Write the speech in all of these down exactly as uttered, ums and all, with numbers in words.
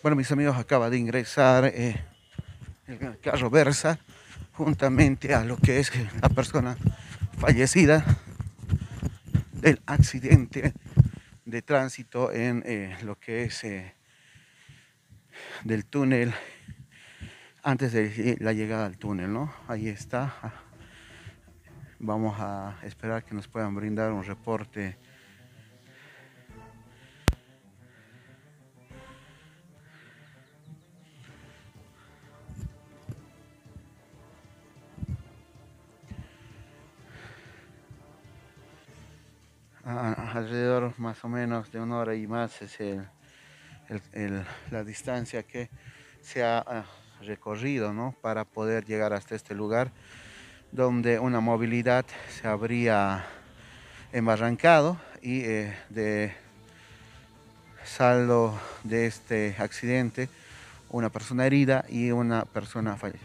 Bueno, mis amigos, acaba de ingresar eh, el carro Versa juntamente a lo que es la persona fallecida del accidente de tránsito en eh, lo que es eh, del túnel, antes de la llegada al túnel, ¿no? Ahí está. Vamos a esperar que nos puedan brindar un reporte. A- alrededor más o menos de una hora y más es el, el- el- la distancia que se ha ah, recorrido, ¿no? Para poder llegar hasta este lugar donde una movilidad se habría embarrancado y eh, de saldo de este accidente, una persona herida y una persona fallecida.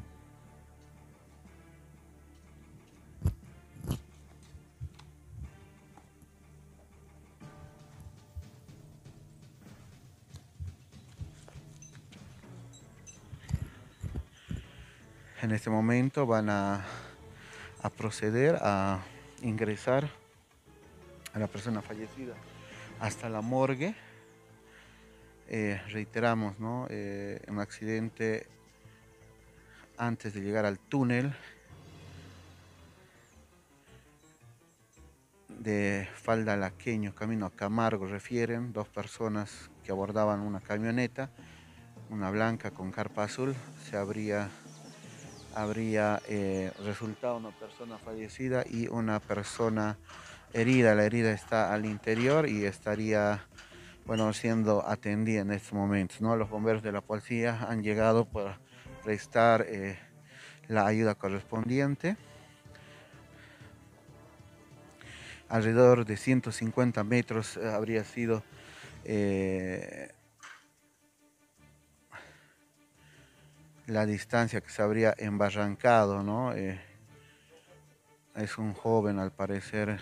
En este momento van a, a proceder a ingresar a la persona fallecida hasta la morgue. Eh, reiteramos, ¿no? Eh, un accidente antes de llegar al túnel de Falda Laqueño, camino a Camargo, refieren dos personas que abordaban una camioneta, una blanca con carpa azul. Se habría, habría eh, resultado una persona fallecida y una persona herida. La herida está al interior y estaría, bueno, siendo atendida en estos momentos, ¿no? Los bomberos de la policía han llegado para prestar eh, la ayuda correspondiente. Alrededor de ciento cincuenta metros eh, habría sido eh, la distancia que se habría embarrancado, ¿no? Eh, es un joven, al parecer,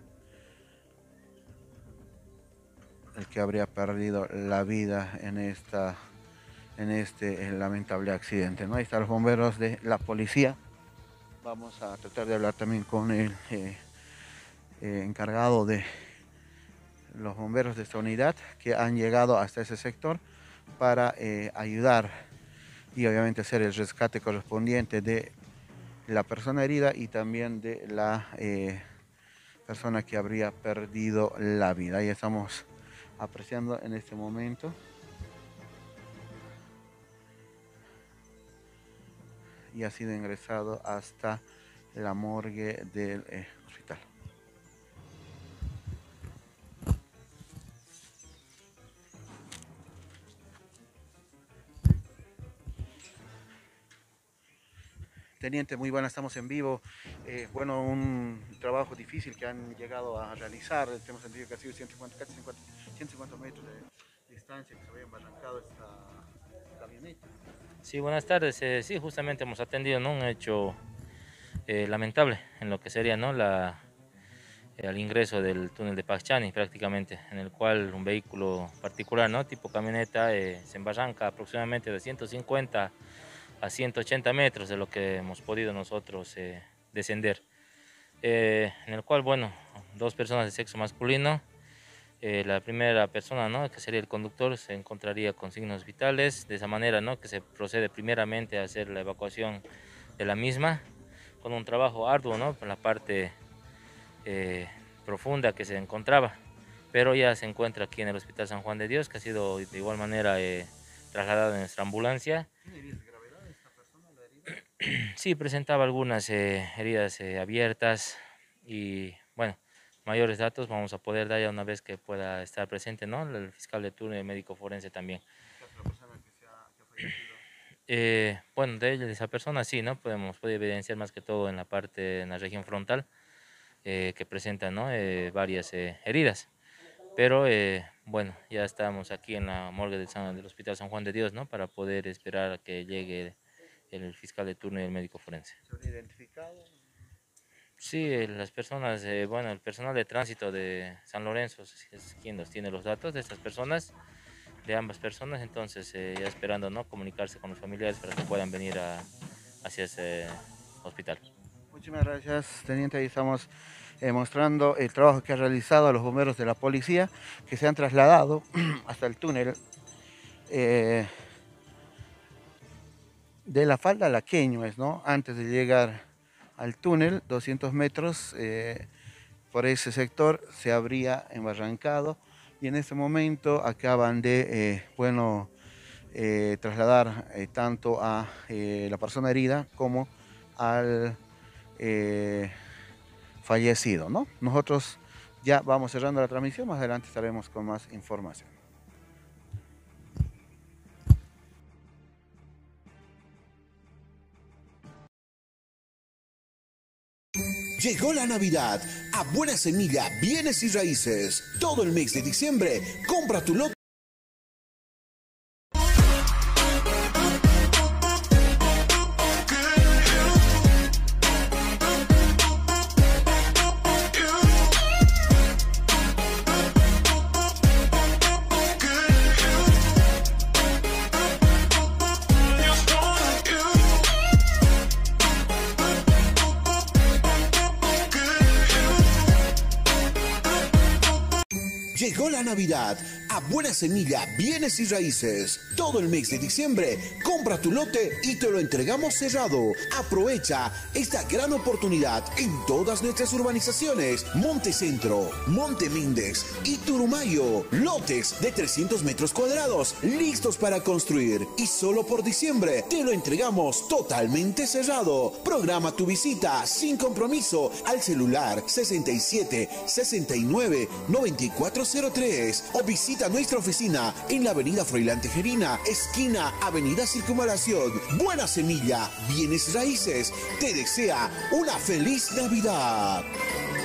el que habría perdido la vida en esta en este eh, lamentable accidente, ¿no? Ahí están los bomberos de la policía. Vamos a tratar de hablar también con el eh, eh, encargado de los bomberos de esta unidad que han llegado hasta ese sector para eh, ayudar y obviamente hacer el rescate correspondiente de la persona herida y también de la eh, persona que habría perdido la vida. Ahí estamos apreciando en este momento y ha sido ingresado hasta la morgue del eh, hospital. Teniente, muy buena, estamos en vivo. Eh, bueno, un trabajo difícil que han llegado a realizar. Tenemos entendido que ha sido ciento cincuenta, casi cincuenta, ciento cincuenta metros de distancia que se había embarrancado esta camioneta. Sí, buenas tardes. Eh, sí, justamente hemos atendido, ¿no? Un hecho eh, lamentable en lo que sería, ¿no? La, eh, al ingreso del túnel de Pachani prácticamente, en el cual un vehículo particular, ¿no? Tipo camioneta, eh, se embarranca aproximadamente de ciento cincuenta a ciento ochenta metros de lo que hemos podido nosotros eh, descender. Eh, en el cual, bueno, dos personas de sexo masculino. Eh, la primera persona, ¿no? Que sería el conductor, se encontraría con signos vitales. De esa manera, ¿no? Que se procede primeramente a hacer la evacuación de la misma, con un trabajo arduo, ¿no? Por la parte eh, profunda que se encontraba. Pero ya se encuentra aquí en el Hospital San Juan de Dios, que ha sido de igual manera eh, trasladado en nuestra ambulancia. ¿Tiene heridas de gravedad esta persona, la herida? Sí, presentaba algunas eh, heridas eh, abiertas y, bueno, mayores datos vamos a poder dar ya una vez que pueda estar presente, ¿no? El fiscal de turno y el médico forense también. En este caso, la persona que, se ha, que ha fallecido. Eh, bueno, de ella, de esa persona sí, ¿no? Podemos puede evidenciar más que todo en la parte, en la región frontal, eh, que presenta, ¿no? Eh, varias eh, heridas. Pero eh, bueno, ya estamos aquí en la morgue del, San- del Hospital San Juan de Dios, ¿no? Para poder esperar a que llegue el fiscal de turno y el médico forense. ¿Se habría identificado esta Sí, eh, persona? las personas, eh, bueno, el personal de tránsito de San Lorenzo es es quien nos tiene los datos de estas personas. de ambas personas, entonces eh, ya esperando, ¿no?, comunicarse con los familiares para que puedan venir a, hacia ese hospital. Muchísimas gracias, teniente. Ahí estamos eh, mostrando el trabajo que ha realizado los bomberos de la policía, que se han trasladado hasta el túnel eh, de la falda La Queñuez, ¿no? Antes de llegar al túnel, doscientos metros, eh, por ese sector se habría embarrancado y en este momento acaban de, eh, bueno, eh, trasladar eh, tanto a eh, la persona herida como al eh, fallecido, ¿no? Nosotros ya vamos cerrando la transmisión, más adelante estaremos con más información. Llegó la Navidad. A Buena Semilla, Bienes y Raíces. Todo el mes de diciembre, compra tu lote. Llegó la Navidad. A Buena Semilla, Bienes y Raíces. Todo el mes de diciembre, compra tu lote y te lo entregamos cerrado. Aprovecha esta gran oportunidad en todas nuestras urbanizaciones. Monte Centro, Monte Mindex y Turumayo. Lotes de trescientos metros cuadrados, listos para construir. Y solo por diciembre, te lo entregamos totalmente cerrado. Programa tu visita sin compromiso al celular sesenta y siete, sesenta y nueve, noventa y cuatro cero tres o visita nuestra oficina en la avenida Froilán Tejerina, esquina avenida Circunvalación. Buena Semilla, Bienes Raíces, te desea una feliz Navidad.